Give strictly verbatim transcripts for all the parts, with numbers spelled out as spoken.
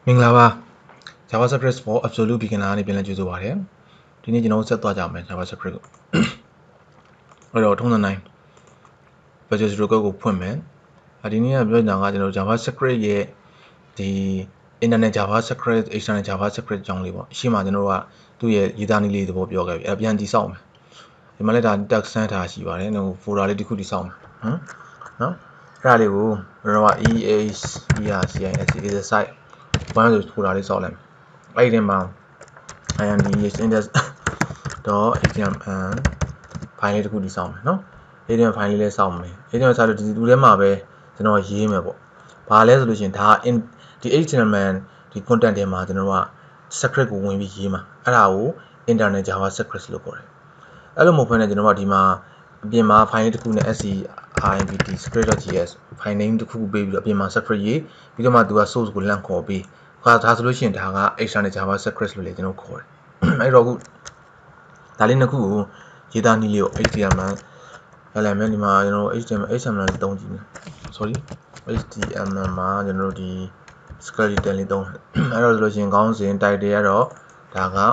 မင်္ဂလာပါ Javascript for absolute beginner နဲ့ပြန်လည်ကြိုဆိုပါရစေဒီနေ့ကျွန်တော်ဆက်သွားကြမယ် Javascript ကိုအဲ့တော့ထုံးစံတိုင်း Visual Studio Code ကိုဖွင့်မယ်ဒီနေ့ကပြောနေတာကကျွန်တော် Javascript ရဲ့ဒီ internet Javascript external Javascript အကြောင်းလေးပေါ့ရှင်းမှာကျွန်တော်တို့ကသူ့ရဲ့ရေးသားနည်းလေးသဘောပြောခဲ့ပြီအဲ့ပြန်တည်ဆောက်မယ်ဒီမှာလည်းဒါ text ဆန်းထားရှိပါတယ်ဟို folder လေးတစ်ခုတည်ဆောက်မယ်ဟမ်နော်အဲ့ဒါလေးကိုကျွန်တော်က ehpercin is a site ဘာလို့ဆို folder လေးဆောက်လိုက်အဲ့ဒီမှာ index.html file လေးတစ်ခုတည်ဆောက်မယ်နော် html file လေးလည်းဆောက်မယ် html ဆောက်လို့ဒီတူထဲမှာပဲကျွန်တော်ရေးမယ်ပေါ့ဘာလဲဆိုလို့ရှိရင်ဒါ in ဒီ html ဒီ content ထဲမှာကျွန်တော်က script ကိုဝင်ပြီးရေးမှာအဲ့ဒါကို internal javascript လို့ခေါ်တယ်အဲ့လိုမဟုတ်ဘဲနဲ့ကျွန်တော်ကဒီမှာအပြင်မှာ file တစ်ခုနဲ့ script script.js file name တစ်ခုပေးပြီးတော့အပြင်မှာ script ရေးပြီးတော့မှသူက source ကိုလန့်ခေါ်ပြီးခါဒါဆိုလို့ရှိရင်ဒါက external javascript လို့လည်းကျွန်တော်ခေါ်တယ်အဲ့တော့ခုဒါလေးနှစ်ခုကိုရေးသားနည်းလေးကို html အဲ့လည်းမြန်ဒီမှာကျွန်တော် html html လေးသုံးကြည့်မယ် sorry html မှာကျွန်တော်တို့ဒီ skeleton လေးသုံးအဲ့တော့ဆိုလို့ရှိရင်ခေါင်းစဉ် title ရတော့ဒါက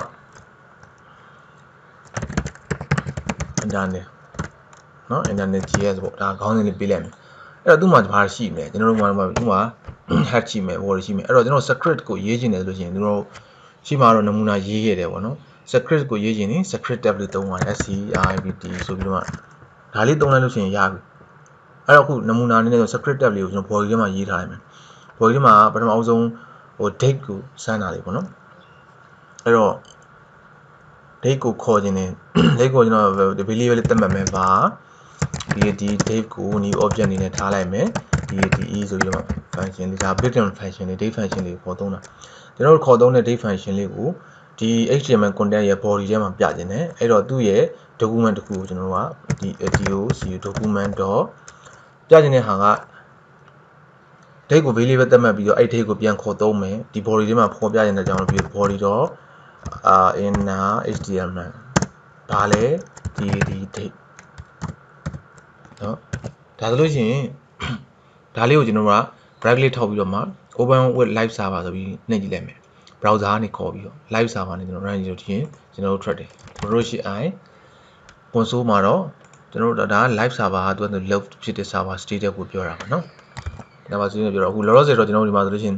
internet နော် internet js ပေါ့ဒါခေါင်းစဉ်လေးပေးလိုက်မယ်အဲ့တော့သူ့မှာဘာရှိမလဲကျွန်တော်တို့မှာသူ့မှာ head ရှိမယ် body ရှိမယ်အဲ့တော့ကျွန်တော် script ကိုရေးချင်တယ်ဆိုလို့ရှိရင်ကျွန်တော်ရှိမှာတော့နမူနာရေးခဲ့တယ်ပေါ့နော် script ကိုရေးချင်ရင် script tab လေးသုံးပါ script ဆိုပြီးတော့ဒါလေးသုံးလိုက်လို့ရှိရင်ရပြီအဲ့တော့ခုနမူနာအနေနဲ့ဆို script tab လေးကိုကျွန်တော် body ထဲမှာရေးထားလိုက်မယ် body ထဲမှာပထမအဆုံးဟို date ကိုစမ်းတာလေးပေါ့နော်အဲ့တော့ date ကိုခေါ်ခြင်းနဲ့ date ကိုကျွန်တော် variable လေးသတ်မှတ်မယ်ပါဒီဒီ date ကို new object အနေနဲ့ထားလိုက်မယ်ဒီဒီ e ဆိုပြီးတော့ function လေးဒါ built-in function လေး date function လေးကိုခေါ်သုံးတာကျွန်တော်တို့ခေါ်သုံးတဲ့ date function လေးကိုဒီ html content ရဲ့ body ထဲမှာပြခြင်းနဲ့အဲ့တော့သူ့ရဲ့ document တစ်ခုကိုကျွန်တော်တို့ကဒီ doc document. ပြခြင်းတဲ့ဟာက date ကို variable သတ်မှတ်ပြီးတော့အဲ့ date ကိုပြန်ခေါ်သုံးမယ်ဒီ body ထဲမှာဖော်ပြခြင်းတဲ့အကြောင်းပြီး body. အာ inner html ဒါလဲဒီဒီ date နော်ဒါဆိုလို့ရှိရင်ဒါလေးကိုကျွန်တော်က break လေးထောက်ပြီးတော့မှ open with live server ဆိုပြီးနှိပ်ကြည့်လိုက်မယ် browser ကနေခေါ်ပြီးတော့ live server နဲ့ကျွန်တော် run ကြည့်လို့ဒီရင်ကျွန်တော်တို့ထွက်တယ် control shift i console မှာတော့ကျွန်တော်တို့ဒါ live server ကသူက load ဖြစ်တဲ့ server status ကိုပြောတာပါနော်ဒါပါဆိုရင်ပြောတော့အခုလောလောဆယ်တော့ကျွန်တော်တို့ဒီမှာဆိုလို့ရှိရင်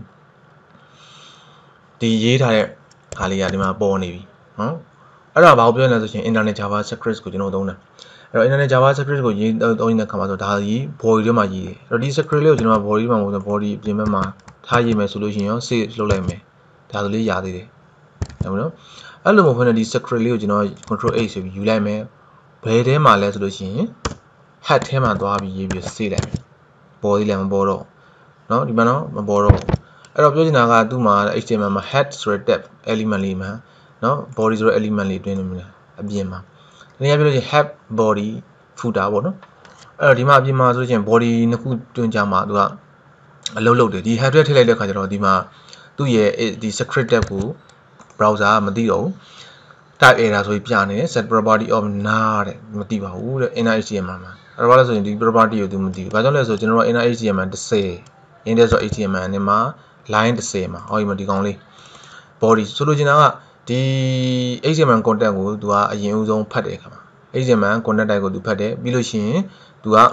ဒီရေးထားတဲ့ဟာလေးကဒီမှာပေါ်နေပြီနော်အဲ့ဒါဘာကိုပြောနေလဲဆိုရင် internet javascript ကိုကျွန်တော်သုံးတာအဲ့တော့ internet javascript ကိုရေးသုံးနေတဲ့ခါမှာဆိုဒါကြီး body ထဲမှာရေးတယ်အဲ့တော့ဒီ script လေးကိုကျွန်တော် body မှာမဟုတ်ဘူး body ပြင်ဘက်မှာထားရေးမယ်ဆိုလို့ရှိရင်ရော save လုပ်လိုက်မယ်ဒါဆိုလေးရသေးတယ်ဟုတ်မလားအဲ့လိုမဟုတ်ဘဲနဲ့ဒီ script လေးကိုကျွန်တော် control h ဆိုပြီးယူလိုက်မယ်ဘယ်ထဲမှာလဲဆိုလို့ရှိရင် head ထဲမှာသွားပြီးရေးပြီး save လိုက်မယ်ပေါ်သေးလည်းမပေါ်တော့နော်ဒီမှာနော်မပေါ်တော့အဲ့တော့ပြောချင်တာကသူ့မှာ html မှာ head ဆိုတဲ့ tab element လေးမှာနော် body ဆိုတဲ့ element လေးတွင်းနေမှာအပြင်မှာဒီနေ့ပြောလို့ရှိရင် head body footer ပေါ့နော်အဲ့တော့ဒီမှာအပြင်မှာဆိုလို့ရှိရင် body နှစ်ခုတွင်းကြမှာသူကအလုံးလုံးတယ်ဒီ head ထဲထည့်လိုက်တဲ့ခါကျတော့ဒီမှာသူ့ရဲ့ဒီ script tab ကို browser ကမသိတော့ဘူး type error ဆိုပြီးပြနေတယ် set property of nar တဲ့မသိပါဘူးတဲ့ inner html မှာအဲ့တော့ဘာလဲဆိုရင်ဒီ property ကိုသူမသိဘူးဘာကြောင့်လဲဆိုကျွန်တော်တို့ inner html 10 index.html နဲ့မှာ line 10မှာဟောဒီမှာဒီကောင်လေး body ဆိုလိုချင်တာကဒီ html content ကိုသူကအရင်ဦးဆုံးဖတ်တဲ့အခါမှာ html content type ကိုသူဖတ်တယ်ပြီးလို့ရှိရင်သူက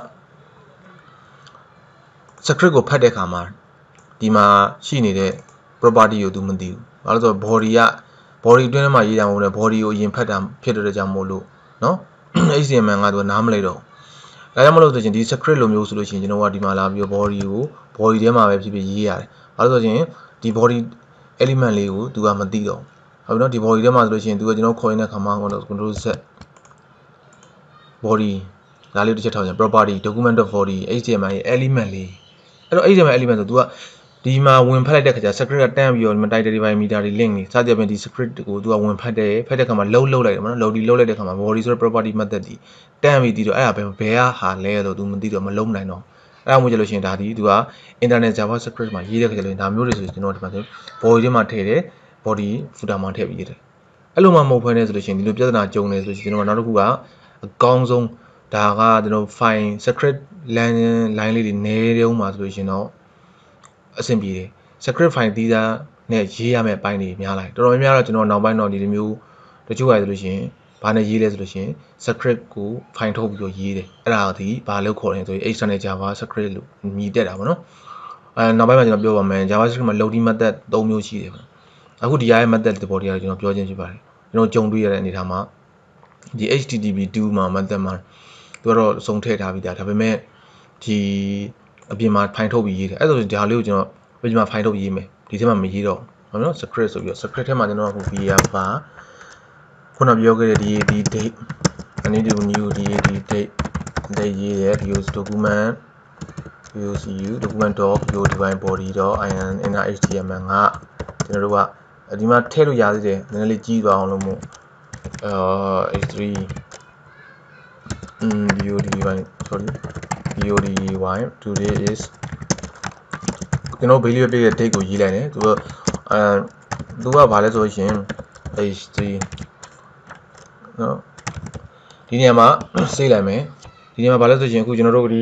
script ကိုဖတ်တဲ့အခါမှာဒီမှာရှိနေတဲ့ property ကိုသူမသိဘူးဘာလို့ဆိုတော့ body က body တွင်းထဲမှာရေးတာမဟုတ်ဘူး body ကိုအရင်ဖတ်တာဖြစ်တဲ့ကြောင့်မို့လို့နော် html ကသူကနားမလဲတော့ဒါကြောင့်မလို့ဆိုရင်ဒီ script လိုမျိုးဆိုလို့ရှိရင်ကျွန်တော်ကဒီမှာလာပြီးတော့ body ကို body ထဲမှာပဲဖြစ်ဖြစ်ရေးရတယ်ဘာလို့ဆိုရင်ဒီ body element လေးကိုသူကမသိတော့ဟုတ်ပြီနော်ဒီ body ထဲမှာဆိုလို့ရှိရင်သူကကျွန်တော်ခေါ်ရတဲ့ခါမှာ control z body ဒါလေးတစ်ချက်ထောက်ရင် property document.body html ရဲ့ element လေးအဲ့တော့ html element ဆိုသူကဒီမှာဝင်ဖတ်လိုက်တဲ့ခါကျ script ကတန်းပြီးတော့ဒီမှာ title တွေ meter တွေ link တွေစသဖြင့်ဒီ script ကိုသူကဝင်ဖတ်တယ်ဖတ်တဲ့ခါမှာ load လုပ်လိုက်တယ်မနော် load လုပ်လိုက်တဲ့ခါမှာ body ဆိုတဲ့ property method ဒီတန်းပြီးဒီတော့အဲ့ဒါပဲဘယ်ဟာလဲဆိုသူမသိတော့မလုံးနိုင်တော့အဲ့ဒါမှမဟုတ်လို့ရှိရင်ဒါဒီသူက internet javascript မှာရေးတဲ့ခါကျလို့ဒါမျိုးတွေဆိုကျွန်တော်ဒီမှာဆို body ထဲမှာထည့်တယ် body footer မှာထည့်ပြီးရေးတယ်အဲ့လိုမှမဟုတ်ဘဲနဲ့ဆိုလို့ရှိရင်ဒီလိုပြဿနာကြုံနေဆိုလို့ရှိရင်ကျွန်တော်နောက်တစ်ခုကအကောင်းဆုံးဒါကကျွန်တော် file script line line လေးတွေနည်းတုံးမှာဆိုလို့ရှိရင်တော့အဆင်ပြေတယ် script file သီးသားနဲ့ရေးရမယ့်အပိုင်းတွေများလိုက်တော်တော်များများတော့ကျွန်တော်နောက်ပိုင်းတော့ဒီလိုမျိုးတချို့ရဆိုလို့ရှိရင်ဘာနဲ့ရေးလဲဆိုလို့ရှိရင် script ကို file ထုတ်ပြီးတော့ရေးတယ်အဲ့ဒါဒီဘာလို့ခေါ်လဲဆိုရင် external java script လို့မြည်တက်တာပေါ့နော်အဲနောက်ပိုင်းမှာကျွန်တော်ပြောပါမယ် javascript မှာ loading method သုံးမျိုးရှိတယ်ပေါ့အခုဒီ ai method တဘောတရားကျွန်တော်ပြောချင်းဖြစ်ပါတယ်ကျွန်တော်ကြုံတွေ့ရတဲ့အနေထားမှာဒီ H T T P two မှာ method မှာသူကတော့စုံထည့်ထားပြီးသားဒါပေမဲ့ဒီအပြင်မှာ file ထုတ်ပြီးရေးတယ်အဲ့ဒါဆိုဒါလေးကိုကျွန်တော်ဒီမှာ file ထုတ်ရေးမယ်ဒီထဲမှာမရေးတော့ဟုတ်နော် script ဆိုပြီးတော့ script ထဲမှာကျွန်တော်အခု var ပါခုနပြောခဲ့တဲ့ဒီ di date I need to new di di date date ရေးတယ် use document use u document dot your define body dot in inner html ငါကျွန်တော်တို့ကဒီမှာထည့်လို့ရသေးတယ်နည်းနည်းလေးကြီးသွားအောင်လို့မို့အာ h three um body define sorry body define today isကျွန်တော် value ပေးတဲ့ date ကိုရေးလိုက်တယ်သူကအဲသူကဘာလဲဆိုရင် h three နော်ဒီနေရာမှာစိတ်လိုက်မယ်ဒီနေရာမှာဘာလဲဆိုရင်အခုကျွန်တော်တို့ဒီ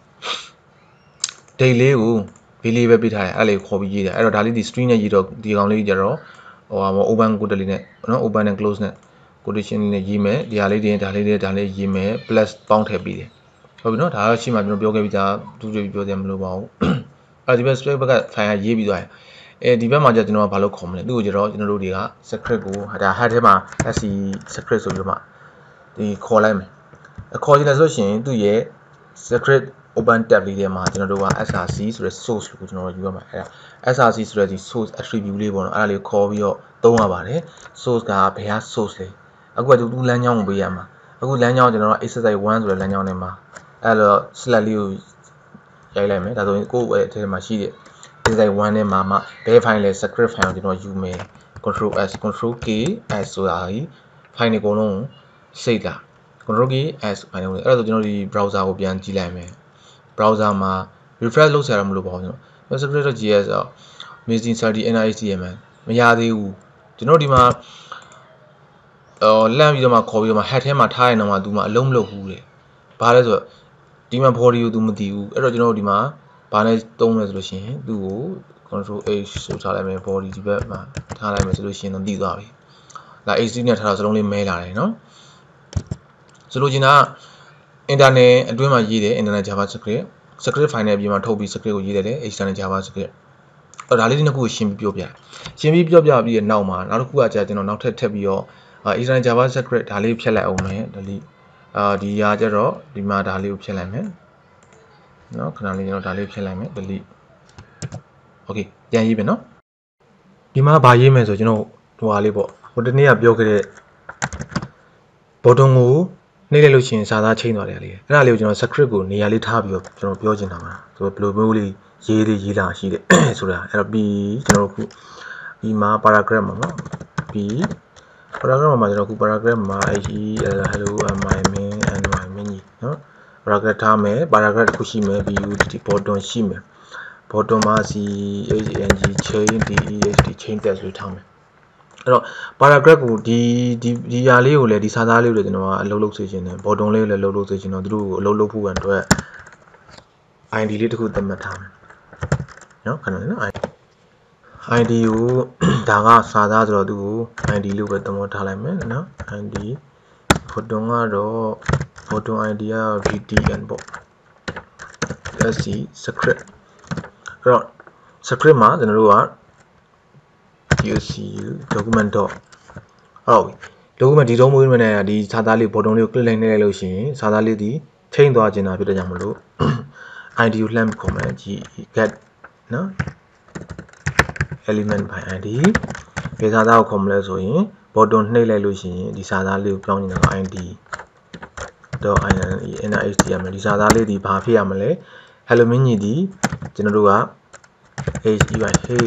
date လေးကို value ပဲပေးထားတယ်အဲ့လေးခေါ်ပြီးရေးတယ်အဲ့တော့ဒါလေးဒီ string နဲ့ရေးတော့ဒီကောင်လေးကြတော့ဟိုဟာ open quote လေးနဲ့နော် open နဲ့ close နဲ့ quotation လေးနဲ့ရေးမယ်ဒီဟာလေးတွေဒါလေးတွေဒါလေးရေးမယ် plus ပေါင်းထည့်ပြီးတယ်ဟုတ်ပြီနော်ဒါကရှိမှကျွန်တော်ပြောခဲ့ပြီးသားသူတွေပြောတယ်မလို့ပါဘူးအဲဒီဘက် script ဘက်က file ရေးပြီးသွားတယ်အဲဒီဘက်မှာကျကျွန်တော်ကဘာလို့ခေါ်မလဲသူ့ကိုကျတော့ကျွန်တော်တို့တွေက script ကိုဒါ head ထဲမှာ sc script ဆိုပြီးတော့မှဒီခေါ်လိုက်မယ်ခေါ်ချင်တယ်ဆိုရှင်သူ့ရဲ့ script open tab လေးထဲမှာကျွန်တော်တို့က src ဆိုတဲ့ source ကိုကျွန်တော်တို့ယူရမှာအဲ့ဒါ src ဆိုတဲ့ဒီ source attribute လေးပေါ့နော်အဲ့ဒါလေးခေါ်ပြီးတော့သုံးရပါတယ် source ကဘယ်ဟာ source လဲအခုကသူလမ်းကြောင်းကိုပေးရမှာအခုလမ်းကြောင်းကျွန်တော်တို့ exercise one ဆိုတဲ့လမ်းကြောင်းထဲမှာအဲ့တော့ select လေးကိုရိုက်လိုက်မယ်ဒါဆိုရင်ကိုယ့်ရဲ့အထဲမှာရှိတဲ့ exercise one ထဲမှာမှဘယ် file လဲ script file ကိုကျွန်တော်ယူမယ် control s control k s ဆိုတာကြီး file တွေအကုန်လုံးစိတ်လာ control k s file တွေအဲ့ဒါဆိုကျွန်တော်ဒီ browser ကိုပြန်ကြည့်လိုက်မယ် browser မှာ refresh လုပ်ဆရာမလို့ပေါ့ကျွန်တော် script.js တော့ missing thirty inner html မရသေးဘူးကျွန်တော်ဒီမှာအော်လမ်းပြီးတော့မှခေါ်ပြီးတော့မှ head ထဲမှာထားရင်တော့မှ तू မှအလုံးမလုပ်ဘူးလေဘာလဲဆိုတော့ဒီမှာ body ကို तू မသိဘူးအဲ့တော့ကျွန်တော်ဒီမှာဘာနဲ့သုံးလဲဆိုလို့ရှိရင်သူ့ကို control h ဆိုထားလိုက်မယ် body ဒီဘက်မှာထားလိုက်မယ်ဆိုလို့ရှိရင်တော့သိသွားပြီဒါ h နဲ့ထားတော့စလုံးလေးမဲလာတယ်နော်ဆိုလိုချင်တာ internet အတွင်းမှာရေးတယ် internet javascript script file နဲ့အပြင်မှာထုတ်ပြီး script ကိုရေးတယ် external javascript အဲ့ဒါလေးဒီနှစ်ခုကိုရှင်းပြီးပြောပြရှင်းပြီးပြောပြပြီးတဲ့နောက်မှာနောက်တစ်ခုကကြာကျွန်တော်နောက်ထပ်ထပ်ပြီးတော့ external javascript ဒါလေးဖြတ်လိုက်အောင်မယ် delete အာဒီဟာကျတော့ဒီမှာဒါလေးကိုဖြတ်လိုက်မယ်နော်ခဏလေးကျွန်တော်ဒါလေးဖြတ်လိုက်မယ် delete okay ပြန်ရေးပြီနော်ဒီမှာဗာရေးမယ်ဆိုကျွန်တော်ဟိုဟာလေးပေါ့ဟိုတနေ့ကပြောခဲ့တဲ့ button ကိုနှိပ်လိုက်လို့ရှိရင်စာသားချိန်သွားတယ်လေအဲ့ဒါလေးကိုကျွန်တော် script ကိုနေရာလေးထားပြီးတော့ကျွန်တော်ပြောချင်တာပါဆိုတော့ဘယ်လိုမျိုးလေးရေးလေးရေးလာရှိတယ်ဆိုတာအဲ့တော့ပြီးကျွန်တော်တို့ခုဒီမှာ paragraph မှာနော်ပြီး paragraph မှာကျွန်တော်ခု paragraph မှာ he hello my main and my mini နော် paragraph ထားမယ် paragraph တစ်ခုရှိမယ် but button ရှိမယ် button မှာ chang chain det chain test လို့ထားမယ်အဲ့တော့ paragraph ကိုဒီဒီဒီຢာလေးကိုလည်းဒီစာသားလေးကိုလည်းကျွန်တော်ကအလုပ်လုပ်စေချင်တယ် button လေးကိုလည်းလုပ်လုပ်စေချင်တော့သူတို့ကိုအလုပ်လုပ်ဖို့အတွက် id လေးတစ်ခုသတ်မှတ်ထားမယ်နော်ခဏလေးနော် id ကိုဒါကစာသားဆိုတော့သူကို id လို့ပဲသတ်မှတ်ထားလိုက်မယ်နော် id button ကတော့ button id က btn ပေါ့ sc script အဲ့တော့ script မှာကျွန်တော်တို့ကucu document dot ဟုတ်ပြီ document ဒီတော့မွေးမနဲ့ဒီစာသားလေး button လေးကို click လိုက်နေလိုက်လို့ရှိရင်စာသားလေးဒီချိန်သွားခြင်းတာဖြစ်တဲ့ကြောင့်မလို့ id ကိုလှမ်းခေါ်မယ် get နော် element by id ဒီစာသားကိုခေါ်မလဲဆိုရင် button နှိပ်လိုက်လို့ရှိရင်ဒီစာသားလေးကိုပြောင်းနေတာ id inner html ဒီစာသားလေးဒီဘာဖြစ်ရမလဲ hello mini ဒီကျွန်တော်တို့က hey hey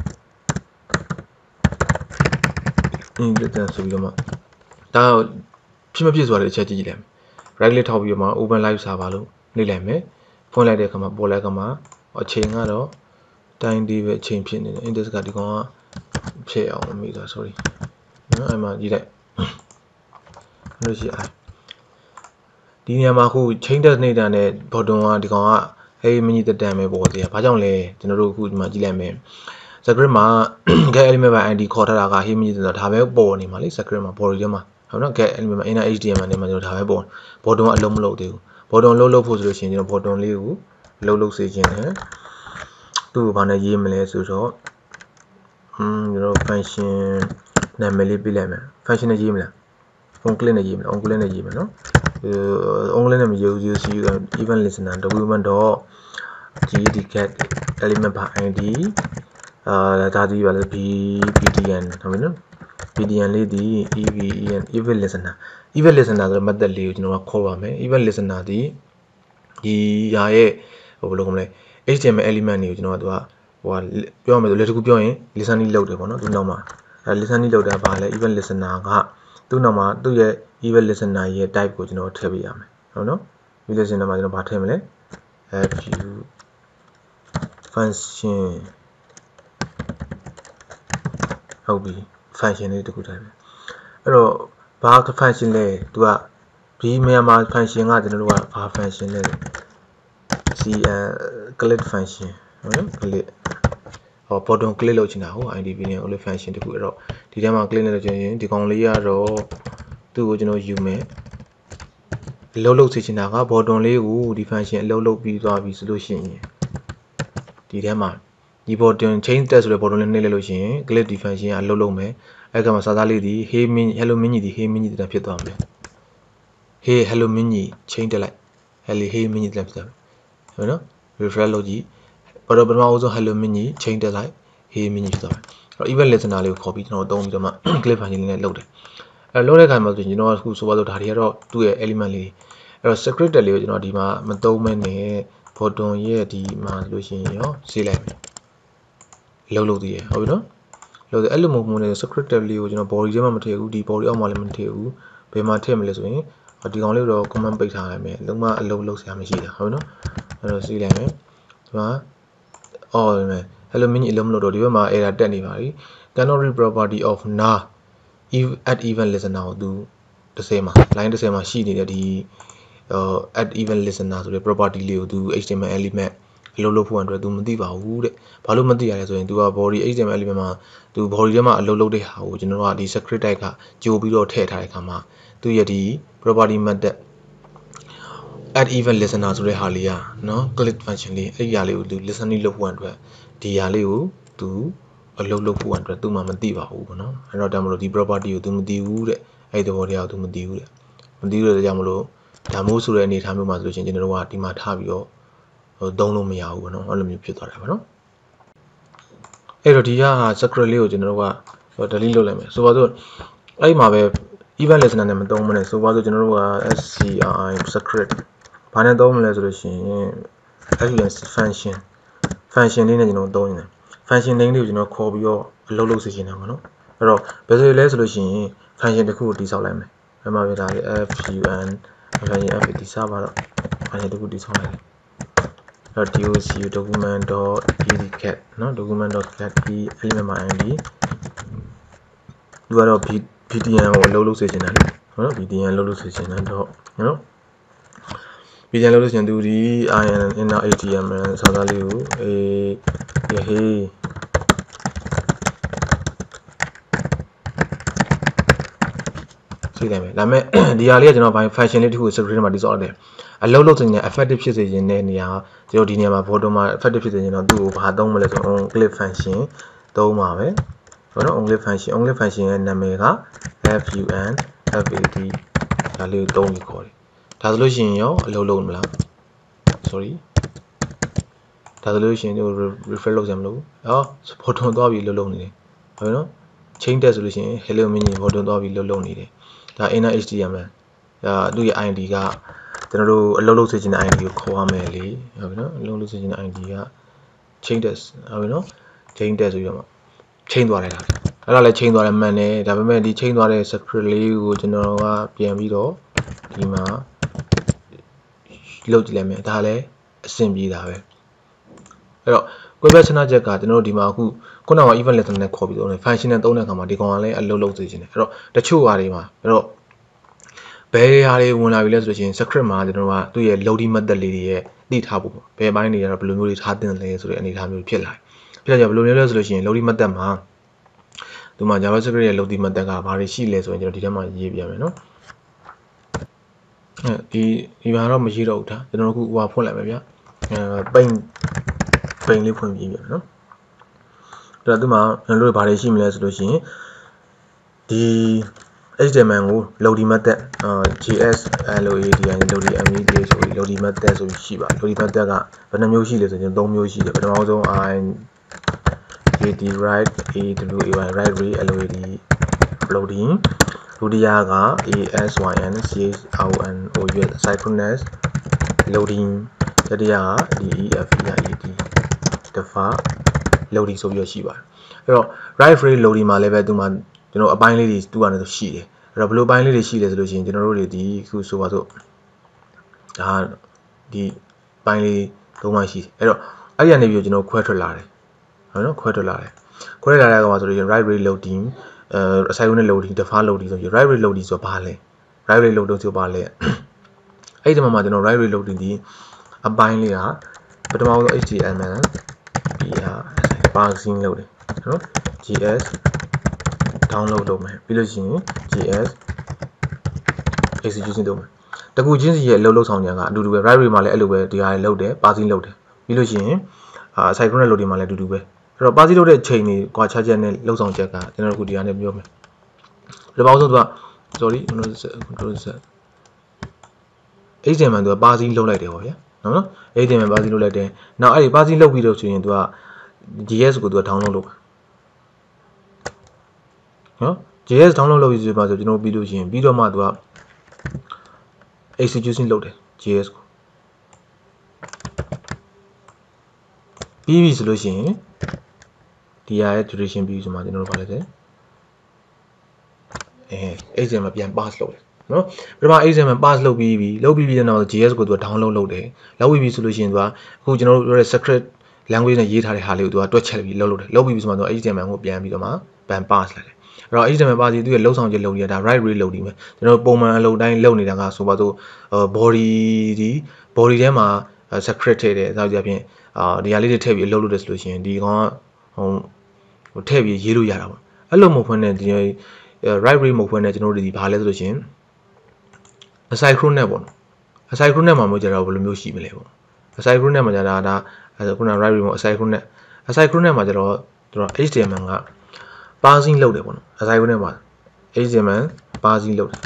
အင်းလက်တန်းဆိုပြီးတော့မှဒါဖြစ်မဖြစ်ဆိုတာလေးအချက်ကြည့်ကြည့်လိုက် right လေးထောက်ပြီးတော့မှ open live server လို့နှိပ်လိုက်မယ်ဖွင့်လိုက်တဲ့အခါမှာပေါ်လိုက်အခါမှာအချိန်ကတော့တိုင်းဒီပဲအချိန်ဖြစ်နေတယ် index ကဒီကောင်ကဖြစ်အောင်မိသွား sorry နော်အဲ့မှာကြည့်လိုက်လို့ရှိအားဒီနေရာမှာခု chain test နေတာနဲ့ button ကဒီကောင်ကဟေးမင်းကြီးတက်တန်ပဲပေါ်သေးတယ်ဘာကြောင့်လဲကျွန်တော်တို့အခုဒီမှာကြည့်လိုက်မယ် script မှာ get element မှာ id ခေါ်ထားတာက hey မြည်ဆိုတာဒါပဲပေါ်နေမှာလေ script မှာ body ထဲမှာဟုတ်နော် get element မှာ inner html နဲ့မှာကျွန်တော်ဒါပဲပေါ် bottom အလုံးမလုပ်သေးဘူး bottom လုံးလုပ်ဖို့ဆိုလို့ရှိရင်ကျွန်တော် bottom လေးကိုလုံးလုပ်စေချင်တယ်သူ့ကိုဘာနဲ့ရေးမလဲဆိုတော့อืมကျွန်တော် function နာမည်လေးပြလိုက်မယ် function နဲ့ရေးမလား on click နဲ့ရေးမလား on click နဲ့ရေးမယ်နော်အဲ on click နဲ့မရေးဘူး c event listener document dot get element by id အာဒါဒီပါလေ b pdn ဟုတ်ပြီနော် pdn လေးဒီ even event listener event listener ဆိုတဲ့ method လေးကိုကျွန်တော်ကခေါ်ပါမယ် event listener ဒီဒီဟာရဲ့ဟိုဘယ်လိုခေါ်မလဲ html element တွေကိုကျွန်တော်ကသူကဟိုဟာပြောရမယ်ဆိုလက်တကူပြောရင် listening လုပ်တယ်ပေါ့နော်သူနောက်မှာအဲ listening လုပ်တာပါလဲ event listener ကသူ့နောက်မှာသူ့ရဲ့ event listener ရဲ့ type ကိုကျွန်တော်ထည့်ပေးရမယ်ဟုတ်နော် event listener မှာကျွန်တော်ဗာထည့်မလဲ view function ဟုတ်ပြီ function လေးတခုထည့်မယ်အဲ့တော့ဘာ function လဲသူကဒီမြန်မာ function ကကျွန်တော်တို့ကဘာ function လဲ c click function ဟုတ်နော် click ဟော bottom click လုပ်ချင်တာဟို idp နဲ့ only function တခုအဲ့တော့ဒီထဲမှာ click လုပ်ချင်ရင်ဒီကောင်လေးကတော့သူ့ကိုကျွန်တော်ယူမယ်အလုပ်လုပ်စေချင်တာက bottom လေးကိုဒီ function အလုပ်လုပ်ပြီးသွားပြီဆိုလို့ရှိရင်ဒီထဲမှာဒီ bottom change text ဆိုတဲ့ bottom လေးနှိပ်လိုက်လို့ရှိရင် click ဒီ function ကအလုပ်လုပ်မယ်အဲ့ကမှာစာသားလေးဒီ hey min hello mini ဒီ hey mini တက်ဖြစ်သွားမယ် hey hello mini change တက်လိုက် hello hey mini တက်ဖြစ်သွားမယ်ဟုတ်နော် refresh လုပ်ကြည့်ဘာလို့ပထမအဆုံး hello mini change တက်လိုက် hey mini ဖြစ်သွားမယ်အဲ့ event listener လေးကိုခေါ်ပြီးကျွန်တော်သုံးပြီးတော့မှ click function လေးနဲ့လုပ်တယ်အဲ့လုပ်တဲ့အခါမှာဆိုရင်ကျွန်တော်ကအခုဆိုပါတော့ဒါတွေကတော့သူ့ရဲ့ element လေးအဲ့တော့ script လေးကိုကျွန်တော်ဒီမှာမသုံးမဲနဲ့ bottom ရဲ့ဒီမှာလို့ရှိရင်ရောဆေးလိုက်မယ်လုံးလုံးတည်ရဟုတ်ပြီနော်လို့အဲ့လိုမျိုးမျိုးနဲ့ script လေးကိုကျွန်တော် body ထဲမှာမထည့်ဘူးဒီ body အောက်မှာလည်းမထည့်ဘူးဘယ်မှာထည့်မလဲဆိုရင်ဒီကောင်လေးတော့ comment ပိတ်ထားရမယ်လုံးဝအလုံးလုံးဆရာမရှိတာဟုတ်ပြီနော်အဲ့တော့ဆေးလိုက်မယ်ဒီမှာအော်မယ် hello mini အလုံးမလို့တော့ဒီဘက်မှာ error တက်နေပါပြီ cannot read property of nar at event listener ကိုသူtenမှာ line tenမှာရှိနေတဲ့ဒီ at event listener ဆိုတဲ့ property လေးကိုသူ html element အလုပ်လုပ်ဖို့အတွက်သူမသိပါဘူးတဲ့ဘာလို့မသိရလဲဆိုရင်သူက body html element မှာသူ body ထဲမှာအလုပ်လုပ်တဲ့ဟာကိုကျွန်တော်တို့ကဒီ script type ကကြိုပြီးတော့ထည့်ထားတဲ့အခါမှာသူရဲ့ဒီ property method at event listener ဆိုတဲ့ဟာလေးอ่ะเนาะ click function လေးအဲ့ဒီဟာလေးကိုသူ listening လုပ်ဖို့အတွက်ဒီဟာလေးကိုသူအလုပ်လုပ်ဖို့အတွက်သူမှမသိပါဘူးပေါ့နော်အဲ့တော့ဒါမှမဟုတ်ဒီ property ကိုသူမသိဘူးတဲ့အဲ့ဒီသဘောတရားကိုသူမသိဘူးတဲ့မသိလို့ကြောင့်မလို့ဒါမျိုးဆိုတဲ့အနေအထားမျိုးမှာဆိုလို့ရှိရင်ကျွန်တော်တို့ကဒီမှာထားပြီးတော့ဟိုသုံးလို့မရဘူးပေါ့နော်အဲ့လိုမျိုးဖြစ်သွားတာပေါ့နော်အဲ့တော့ဒီက script လေးကိုကျွန်တော်တို့က delete လုပ်လိုက်မယ်ဆိုပါစို့အဲ့ဒီမှာပဲ event listener နဲ့မသုံးမနဲ့ဆိုပါစို့ကျွန်တော်တို့က script script ဘာနဲ့သုံးမလဲဆိုလို့ရှိရင် function function လေးနဲ့ကျွန်တော်သုံးနေတယ် function name လေးကိုကျွန်တော်ခေါ်ပြီးတော့အလုပ်လုပ်စေချင်တာပေါ့နော်အဲ့တော့ဘယ်ဆိုလဲဆိုလို့ရှိရင် function တစ်ခုကိုတိစောက်လိုက်မယ်အဲ့မှာပြတာလေ fun function f တိစောက်ပါတော့ function တစ်ခုတိစောက်လိုက်တယ်အဲ့တော့ doc document.get နော် document.get ဒီ element မှာ id သူကတော့ btn ကိုအလုပ်လုပ်စေချင်တာလေနော် btn လုပ်လို့စေချင်တာတော့နော် btn လုပ်လို့ရှိရင်သူဒီ in inner html စာသားလေးကိုအေးဟေးသိတယ်မယ်ဒါပေမဲ့ဒီဟာလေးကကျွန်တော်ဘိုင်း function လေးတစ်ခုကို script မှာတိစောက်ရတယ်အလုပ်လုပ်နေတဲ့ effective ဖြစ်စေခြင်းတဲ့နေရာကျွန်တော်ဒီနေရာမှာ bottom မှာ effective ဖြစ်စေခြင်းတော့သူ့ကိုဘာသုံးမလဲဆိုတော့ on click function သုံးပါပဲဟုတ်နော် on click function on click function ရဲ့နာမည်က fun fat ဒါလေးကိုသုံးပြီးခေါ်တယ်ဒါဆိုလို့ရှိရင်ရောအလုပ်လုပ်မလား sorry ဒါဆိုလို့ရှိရင် refresh လုပ်ကြမလို့ဟော bottom သွားပြီးလုပ်လုပ်နေတယ်ဟုတ်နော် change text ဆိုလို့ရှိရင် hello mini bottom သွားပြီးလုပ်လုပ်နေတယ်ဒါ inner html ဒါသူ့ရဲ့ id ကကျွန်တော်တို့အလုပ်လုပ်စေချင်တဲ့ id ကိုခေါ်ရမယ်လေဟုတ်ပြီနော်အလုပ်လုပ်စေချင်တဲ့ id က change text ဟုတ်ပြီနော် change text ဆိုပြီးတော့မှ change သွားလိုက်တာအဲ့ဒါလည်း change သွားတယ်မှန်တယ်ဒါပေမဲ့ဒီ change သွားတဲ့ script လေးကိုကျွန်တော်ကပြန်ပြီးတော့ဒီမှာလုပ်ကြည့်လိုက်မယ်ဒါလည်းအဆင်ပြေတာပဲအဲ့တော့ question ချက်ကကျွန်တော်တို့ဒီမှာအခုခုနက event listener နဲ့ခေါ်ပြီးတော့ function နဲ့သုံးတဲ့အခါမှာဒီကောင်ကလည်းအလုပ်လုပ်စေချင်တယ်အဲ့တော့တချို့ဟာတွေမှာအဲ့တော့ဘယ်ဟာတွေဝင်လာပြီလဲဆိုလို့ရှိရင် script မှာကျွန်တော်ကသူ့ရဲ့ loading method လေးတွေရဲ့သိထားဖို့ဘယ်ပိုင်းတွေကတော့ဘယ်လိုမျိုးတွေထားတင်လဲဆိုတဲ့အနေအထားမျိုးဖြစ်လာတယ်ဖြစ်ကြဘယ်လိုမျိုးလဲဆိုလို့ရှိရင် loading method မှာဒီမှာ JavaScript ရဲ့ loading method ကဘာတွေရှိလဲဆိုရင်ကျွန်တော်ဒီထဲမှာရေးပြမယ်နော်အဲဒီဒီမှာတော့မရှိတော့ဘူးဒါကျွန်တော်တို့အခုဟိုဖွင့်လိုက်မယ်ဗျအဲပိန်ပိန်လေးဖွင့်ပြီးပြမယ်နော်အဲ့တော့ဒီမှာကျွန်တော်တို့ဘာတွေရှိမလဲဆိုလို့ရှိရင်ဒီ H T M L ကို loading method js load loading method ဆိုပြီး loading method ဆိုပြီးရှိပါ loading method ကဘယ်နှမျိုးရှိလဲဆိုရင်သုံးမျိုးရှိတယ်ပထမဆုံး i jet write awy write read load loading ဒုတိယက asyn chron ou synchronous loading တတိယက def ed defer loading ဆိုပြီးရှိပါတယ်အဲ့တော့ write read loading မှာလည်းပဲသူမှာကျွန်တော်အပိုင်းလေးတွေတူရတယ်ဆိုရှိတယ်အဲ့တော့ဘယ်လိုပိုင်းလေးတွေရှိလဲဆိုလို့ရှိရင်ကျွန်တော်တို့တွေဒီခုဆိုပါစို့ဒါဒီပိုင်းလေးသုံးပိုင်းရှိအဲ့တော့အဲ့ဒီကနေပြီးကျွန်တော်ခွဲထွက်လာတယ်ဟုတ်နော်ခွဲထွက်လာတယ်ခွဲထွက်လာတဲ့ကောင်ဆိုလို့ရှိရင် write read loading အဲ asynchronous loading defer loading ဆိုပြီး write read loading ဆိုဘာလဲ write read loading ဆိုဘာလဲအဲ့ဒီမှာမှာကျွန်တော် write read loading ဒီအပိုင်းလေးကပထမဆုံး H T M L ဒီဟာ parsing လုပ်တယ်နော် js download လုပ်မယ်ပြီးလို့ရှိရင် js execution လုပ်မယ်တကူချင်းစီရဲ့အလုပ်လုပ်ဆောင်ခြင်းကအတူတူပဲ write read မှာလည်းအဲ့လိုပဲဒီဟာတွေလုပ်တယ် parsing လုပ်တယ်ပြီးလို့ရှိရင်အာ synchronous loading မှာလည်းအတူတူပဲအဲ့တော့ parsing လုပ်တဲ့ချိန်တွေကွာခြားချက်နဲ့လုပ်ဆောင်ချက်ကကျွန်တော်တို့အခုဒီဟာနဲ့ပြောမယ်ပထမဆုံးသူက sorry control z H T M L သူက parsing လုပ်လိုက်တယ်ပေါ့ဗျာနော်နော် H T M L parsing လုပ်လိုက်တယ်နောက်အဲ့ဒီ parsing လုပ်ပြီးတော့ဆိုရင်သူက js ကိုသူက download လုပ်ပါနော် js download လုပ်ပြီးဆိုပါဆိုကျွန်တော်ပြီးလို့ရှိရင်ပြီးတော့မှသူက execution လုပ်တယ် js ကိုပြီးပြီဆိုလို့ရှိရင်ဒီဟာရဲ့ duration ပြီးဆိုမှကျွန်တော်တို့ဗာလဲတဲ့အဲ H T M L ပြန် pass လုပ်တယ်နော်ပထမ H T M L pass လုပ်ပြီးပြီလုပ်ပြီးပြီးတဲ့နောက် js ကိုသူက download လုပ်တယ်လုပ်ပြီးပြီဆိုလို့ရှိရင်သူကအခုကျွန်တော်တို့ပြောတဲ့ script language နဲ့ရေးထားတဲ့ဟာလေးကိုသူကတွက်ချက်ပြီးလုပ်လုပ်တယ်လုပ်ပြီးပြီဆိုမှသူက H T M L ကိုပြန်ပြီးတော့မှပြန် pass လိုက်တယ်အဲ့တော့ H T M L pass သူရဲ့လုံဆောင်ချက်လုပ်ရတာ write read လုပ်နေမယ်ကျွန်တော်ပုံမှန်အလုပ်တိုင်းလုပ်နေတာကဆိုပါစို့ body ဒီ body ထဲမှာ script ထည့်တယ်ဆိုကြဖြင့်အာဒီဟာလေးတွေထည့်ပြီးအလုပ်လုပ်တယ်ဆိုလို့ရှိရင်ဒီကောင်ကဟိုဟိုထည့်ပြီးရေးလို့ရတာပေါ့အဲ့လိုမဟုတ်ဘဲနဲ့ဒီ write read မဟုတ်ဘဲနဲ့ကျွန်တော်တို့ဒီဘာလဲဆိုလို့ရှိရင် asynchronous ပေါ့နော် asynchronous မှာမျိုးကြတော့ဘယ်လိုမျိုးရှိမလဲပေါ့ asynchronous မှာကြတာဒါခုန write read မဟုတ် asynchronous asynchronous မှာကြတော့ကျွန်တော် H T M L က parsing လုပ်တယ်ပေါ့နော် asynchronous မှာ H T M L parsing လုပ်တယ်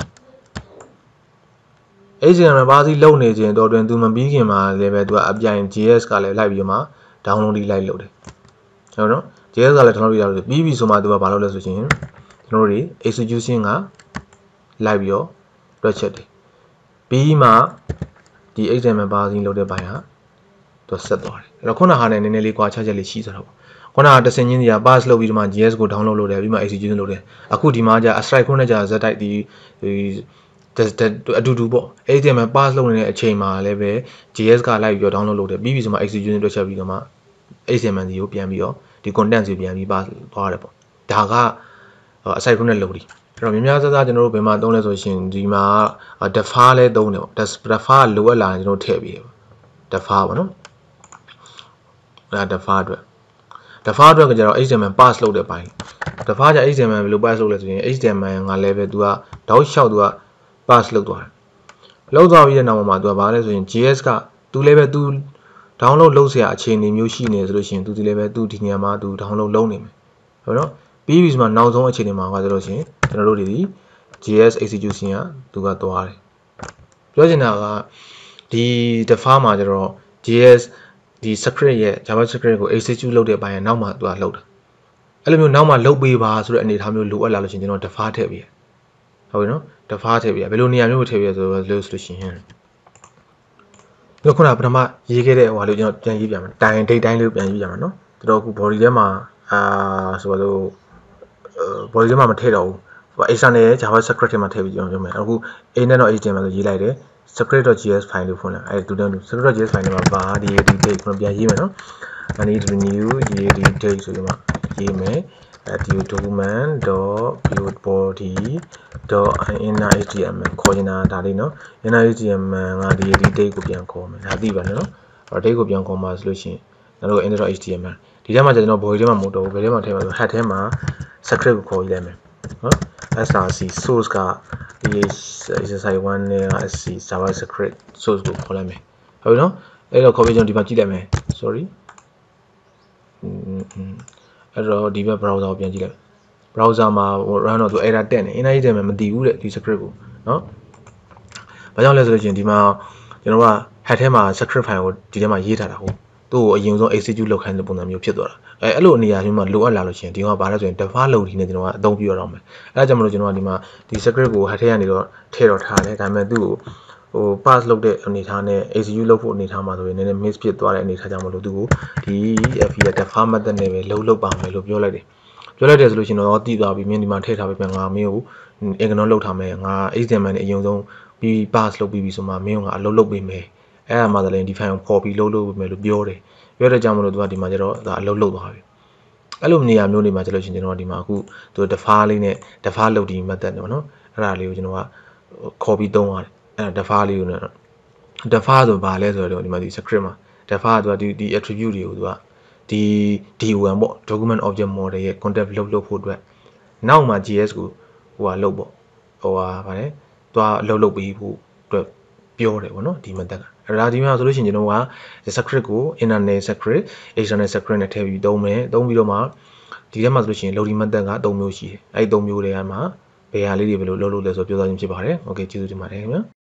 H T M L parsing လုပ်နေခြင်းတော့တွင်သူမပြီးခင်မှာလည်းပဲသူကအပြိုင် js ကလည်းလိုက်ပြီးမှ download လိုက်လုပ်တယ်ဟုတ်နော် js ကလည်း download လုပ်တယ်ပြီးပြီဆိုမှသူကဘာလုပ်လဲဆိုရင်ကျွန်တော်တို့ execution ကလိုက်ပြီးတော့တွက်ချက်တယ်ပြီးမှဒီ H T M L parsing လုပ်တဲ့ဘိုင်းဟာသူဆက်သွားတယ်အဲ့တော့ခုနဟာနဲ့နည်းနည်းလေးကွာခြားချက်လေးရှိသတော့ခုနကတဆင်ချင်းစီက pass လုပ်ပြီးတော့မှ js ကို download လုပ်တယ်ပြီးမှ execution လုပ်တယ်အခုဒီမှာじゃ asynchronous နဲ့じゃ z type ဒီအတူတူပေါ့ H T M L pass လုပ်နေတဲ့အချိန်မှာလည်းပဲ js ကလိုက်ပြီးတော့ download လုပ်တယ်ပြီးပြီဆိုမှ execution တွက်ချက်ပြီးတော့မှ H T M L စီကိုပြန်ပြီးတော့ဒီ content စီပြန်ပြီး pass သွားတယ်ပေါ့ဒါက asynchronous loading အဲ့တော့များများစားစားကျွန်တော်တို့ဘယ်မှာသုံးလဲဆိုရှင်ဒီမှာ defer လဲသုံးတယ်ပေါ့ defer လိုအပ်လာရင်ကျွန်တော်ထည့်ပြီးတယ်ပေါ့ defer ပေါ့နော်ဒါ defer အတွက် defer အတွက်ကကျတော့ H T M L pass လုပ်တဲ့ပိုင်း defer ကျ H T M L ဘယ်လို pass လုပ်လဲဆိုရင် H T M L ကလည်းပဲသူကတောက်လျှောက်သူက pass လုပ်သွားတယ်လုပ်သွားပြီးတဲ့နောက်မှာသူကဘာလဲဆိုရင် js ကသူလည်းပဲသူ download လုပ်စရာအခြေအနေမျိုးရှိနေဆိုလို့ရှိရင်သူဒီလည်းပဲသူဒီနေရာမှာသူ download လုပ်နေမယ်ဟုတ်နော်ပြီးပြီဆိုမှနောက်ဆုံးအခြေအနေမှာကဆိုလို့ရှိရင်ကျွန်တော်တို့ဒီ js execution ကသူကသွားတယ်ပြောချင်တာကဒီ defer မှာကျတော့ js ဒီ script ရဲ့ javascript ကို execute လုပ်တဲ့ဘိုင်းကနောက်မှသူကလုပ်တာအဲ့လိုမျိုးနောက်မှလုပ်ပေးပါဆိုတဲ့အနေအထားမျိုးလိုအပ်လာလို့ရှိရင်ကျွန်တော် defer ထည့်ပေးဟုတ်ပြီနော် defer ထည့်ပေးဘယ်လိုနေရာမျိုးကိုထည့်ပေးဆိုလို့ဆိုလို့ရှိရင်ဒီခုနကပထမရေးခဲ့တဲ့ဟိုဟာလေးကျွန်တော်ပြန်ရေးပြမယ်တိုင် date တိုင်းလေးပြန်ရေးပြမယ်နော်ကျွန်တော်အခု body ထဲမှာအာဆိုပါလို့ body ထဲမှာမထည့်တော့ဘူးဟို external javascript ထဲမှာထည့်ပြီးကျွန်တော်ပြောမယ်အခု a နဲ့တော့ H T M L ဆိုရေးလိုက်တယ် script.js file လို့ဖွင့်လိုက်အဲ့တူတူ script.js file မှာပါဒီ date ကျွန်တော်ပြန်ရေးမယ်နော် I need to renew date ဆိုပြီးမှရေးမယ် add document dot build body dot inner H T M L ခေါ်နေတာဒါလေးနော် inner H T M L ကဒီ date ကိုပြန်ခေါ်မယ်ဒါသိပါနော်အဲ့ date ကိုပြန်ခေါ်မှာဆိုလို့ရှိရင်ကျွန်တော်တို့ inner H T M L ဒီထဲမှာကျွန်တော် body ထဲမှာမဟုတ်တော့ဘူးဘယ်ထဲမှာထည့်မှာဆို head ထဲမှာ script ကိုခေါ်ကြည့်လိုက်မယ်နော် src source က exercise one နဲ့ sc javascript source ကိုခေါ်လိုက်မယ်ဟုတ်ပြီနော်အဲ့တော့ခေါ်ပြီးကျွန်တော်ဒီမှာကြည့်လိုက်မယ် sorry အဲ့တော့ဒီဘက် browser ကိုပြန်ကြည့်လိုက် browser မှာ run တော့သူ error တက်နေ energy တက်မယ်မသိဘူးတဲ့ဒီ script ကိုနော်ဘာကြောင့်လဲဆိုလို့ရှိရင်ဒီမှာကျွန်တော်က head ထဲမှာ script file ကိုဒီထဲမှာရေးထားတာဟုတ်သူ့ကိုအရင်ဆုံး execute လုပ်ခိုင်းတဲ့ပုံစံမျိုးဖြစ်သွားတာအဲအဲ့လိုအနေအချင်းမှာလိုအပ်လာလို့ရှိရင်ဒီကဘာလဲဆိုရင် default လုပ်ဒီနဲ့ကျွန်တော်ကအသုံးပြုရအောင်မယ်အဲဒါကြောင့်မလို့ကျွန်တော်ကဒီမှာဒီ script ကို head ထဲကနေတော့ထည့်တော့ထားတယ်ဒါပေမဲ့သူ့ကိုဟို pass လုပ်တဲ့အနေထားနဲ့ execute လုပ်ဖို့အနေထားမှာဆိုရင်နည်းနည်း miss ဖြစ်သွားတဲ့အနေထားကြောင့်မလို့သူ့ကိုဒီ f ရဲ့ default method နဲ့ပဲလုံးလုပ်ပါမယ်လို့ပြောလိုက်တယ်ပြောလိုက်တယ်ဆိုလို့ရှိရင်တော့တည်သွားပြီမင်းဒီမှာထည့်ထားပြီပြန်ငါမင်းကို ignore လုပ်ထားမယ်ငါ H T M L နဲ့အရင်ဆုံးပြီး pass လုပ်ပြီးပြီဆိုမှမင်းကငါအလုပ်လုပ်ပေးမယ်အဲ့ဒါမှသာလည်းဒီ file ကိုပေါ်ပြီးလုပ်လုပ်ပေးမယ်လို့ပြောတယ်ပြောတဲ့ကြောင့်မလို့သူကဒီမှာကျတော့ဒါအလုပ်လုပ်သွားပြီအဲ့လိုနေရာမျိုးနေမှာကျလို့ရှိရင်ကျွန်တော်ကဒီမှာအခုသူ default လေးနဲ့ default လုပ်ဒီ method နော်နော်အဲ့ဒါလေးကိုကျွန်တော်ကခေါ်ပြီးသုံးရတယ်အဲ့ဒါ default လေးကိုနော် default ဆိုဘာလဲဆိုတော့ဒီမှာဒီ script မှာ default ကသူကဒီဒီ attribute တွေကိုသူကဒီ D one ပေါ့ document object model ရဲ့ content လုပ်လုပ်ဖို့အတွက်နောက်မှာ J S ကိုဟိုဟာလုပ်ပေါ့ဟိုဟာဗါလဲသွားအလုပ်လုပ်ပြီးဖို့အတွက်ပြောတယ်ပေါ့နော်ဒီ method ကအဲ့ဒါဒီမှာဆိုလို့ရှိရင်ကျွန်တော်က script ကို internal script external script နဲ့ထည့်ပြီးသုံးမယ်သုံးပြီးတော့မှဒီထဲမှာဆိုလို့ရှိရင် loading method ကသုံးမျိုးရှိတယ်အဲ့ဒီသုံးမျိုးတွေကမှဘယ်ဟာလေးတွေဘယ်လိုလုပ်လို့လဲဆိုပြောသွားခြင်းဖြစ်ပါတယ် okay ကျေးဇူးတင်ပါတယ်ခင်ဗျာ